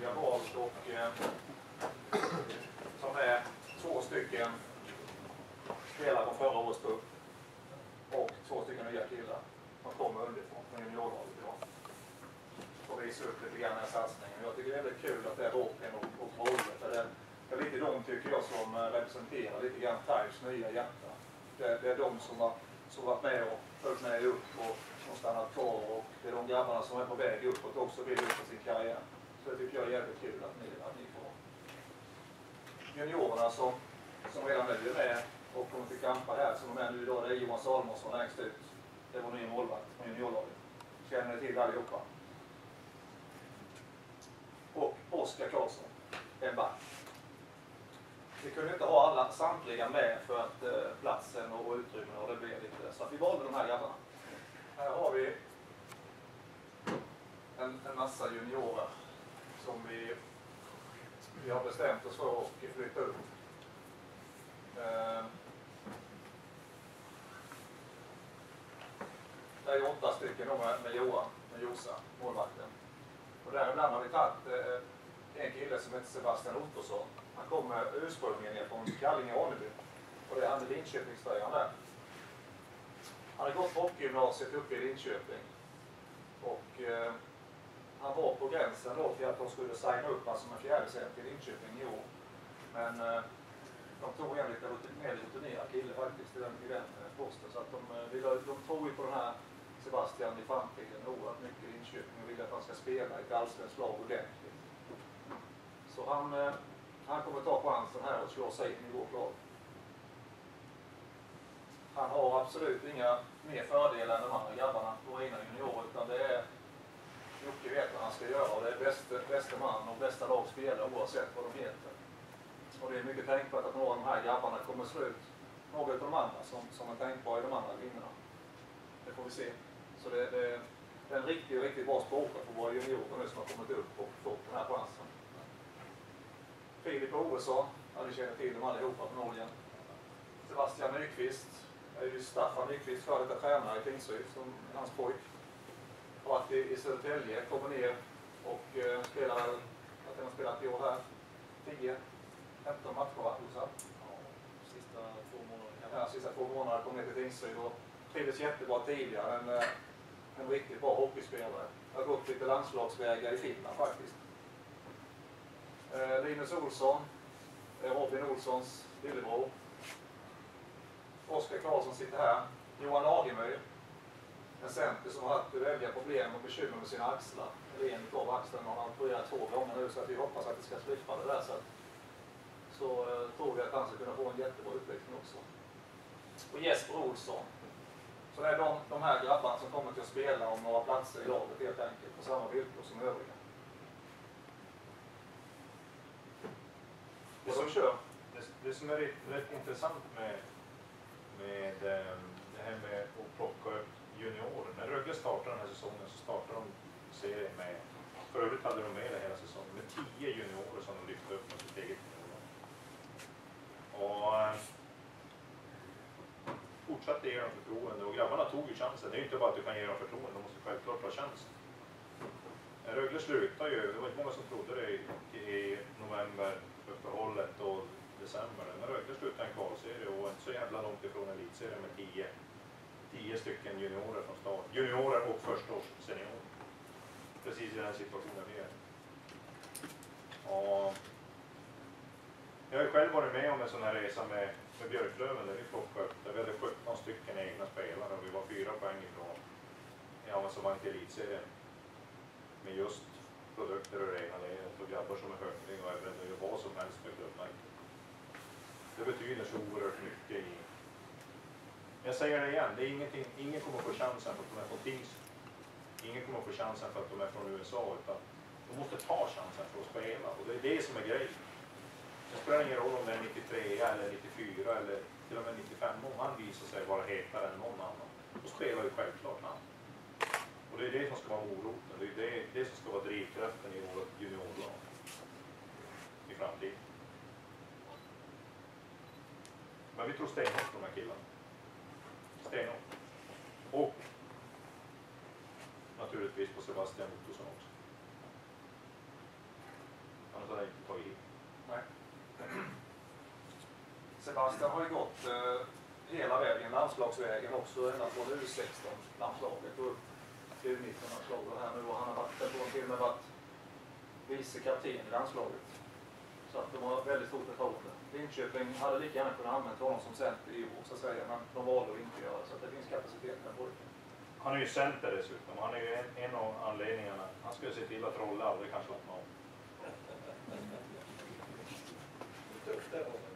har valt och som är 2 stycken spelare från förra årets trupp och 2 stycken nya killar som kommer underifrån från juniorlaget idag. Och visa upp lite grann den här satsningen. Jag tycker det är väldigt kul att det är Robin och Rolle. Det är lite de tycker jag som representerar lite grann Tajs nya hjärta. Det är de som varit med och följt med upp och stannat kvar, och det är de grabbarna som är på väg uppåt och också vill upp på sin karriär. Så det tycker jag är jävligt kul att ni får. Juniorerna som redan nu är med och kommer till kampa här, som de är nu idag, det är Johan Salomonsson längst ut. Det var ny målvakt från juniorlaget. Känner ni till allihopa? Och Oskar Karlsson, en back. Vi kunde inte ha samtliga med för att platsen och utrymmen och det blev lite, så att vi valde de här grabbarna. Här har vi en massa juniorer som vi har bestämt oss för att flytta upp. Det är 8 stycken med Johan, med Josa, målvakten. Och däribland har vi tagit en kille som heter Sebastian Ottosson. Han kommer ursprungligen ner från Kallinge-Aneby. Och det är han i Linköpingströjan där. Han har gått hockeygymnasiet uppe i Linköping. Och han var på gränsen då till att de skulle signa upp han som en fjärdecent i Linköping i år. Men de tog en lite mer rutinerad kille faktiskt i den posten. Så att de tror ju på den här Sebastian i framtiden oerhört mycket i Linköping och vill att han ska spela i ett allsvenskt lag ordentligt. Så han kommer ta chansen här och slå sig in i vårt lag. Han har absolut inga mer fördelar än de andra grabbarna på ena juniorer, utan det är Jocke vet vad han ska göra, och det är bästa man och bästa lag spelar oavsett vad de heter. Och det är mycket tänkbart att några av de här grabbarna kommer slå ut några av de andra som är tänkbara i de andra linjerna. Det får vi se. Så det är en riktigt bra språkare för våra juniorer nu som har kommit upp och fått den här chansen. Filip Ovesson, ni känner till dem allihopa från Norge. Sebastian Nyqvist, är ju Staffan Nyqvist före detta tränare i Tingsryd som hans pojk. Har varit i Södertälje, kommer ner och spelar, att han har spelat i år här, 10-15 matcher va? Ja, sista 2 månader. Ja, sista 2 månader kom ner till Tingsryd och trivdes jättebra tidigare. En riktigt bra hockeyspelare. Har gått lite landslagsvägar i Finland faktiskt. Linus Olsson, Robin Olssons lillebror. Oskar Karlsson sitter här. Johan Agemyr, en center som har haft väldiga problem och bekymmer med sina axlar. Eller en av axlarna har han opererat 2 gånger nu, så att vi hoppas att det ska slippa det där. Så tror vi att han ska kunna få en jättebra utveckling också. Och Jesper Olsson. Så det är de här grabbarna som kommer till att spela om några platser i laget helt enkelt på samma villkor som övriga. Det som är rätt intressant med det här med att plocka upp juniorer. När Rögle startade den här säsongen så startade de serien med, för övrigt hade de med det hela säsongen, med 10 juniorer som de lyfte upp med sitt eget junior. Och fortsatte ge dem förtroende, och grabbarna tog ju chansen. Det är ju inte bara att du kan ge dem förtroende, de måste självklart ta chansen. Rögle slutar ju, det var inte många som trodde det i november, uppehållet och december. Men Rögle slutar en kvalserie och inte så jävla långt ifrån elitserien med 10 stycken juniorer från start. Juniorer och förstaårs senior. Precis i den situationen vi är. Och jag har ju själv varit med om en sån här resa med Björklöven där vi plockade upp, där vi hade 17 stycken egna spelare och vi var 4 poäng ifrån som vann till elitserien. Med just produkter och rena ledet och grabbar som är hungriga och är beredda att göra vad som helst med klubbmärket. Det betyder så oerhört mycket i. Jag säger det igen, det är ingen kommer få chansen för att de är från Tingsryd. Ingen kommer få chansen för att de är från USA, utan de måste ta chansen för att spela, och det är det som är grejen. Det spelar ingen roll om det är 93 eller 94 eller till och med 95, om han visar sig vara hetare än någon annan. Då spelar ju självklart han. Och det är det som ska vara moroten, det är det som ska vara drivkraften i vårt juniorlag i framtiden. Men vi tror stenhårt på de här killarna. Stenhårt. Och naturligtvis på Sebastian Ottosson också. så hade jag inte tagit hit. Nej. Sebastian har ju gått hela vägen, landslagsvägen också, ända från U16-landslaget och upp till U19-landslaget här nu. Och han har varit, till och med varit vice kapten i landslaget. Så att de har väldigt stort förtroende. Linköping hade lika gärna kunnat använda honom som center i år så att säga, men de valde att inte göra så att det finns kapacitet med både. Han är ju center dessutom. Han är ju en av anledningarna. Han skulle se till att Rolle aldrig kan slappna av. Tufft det var.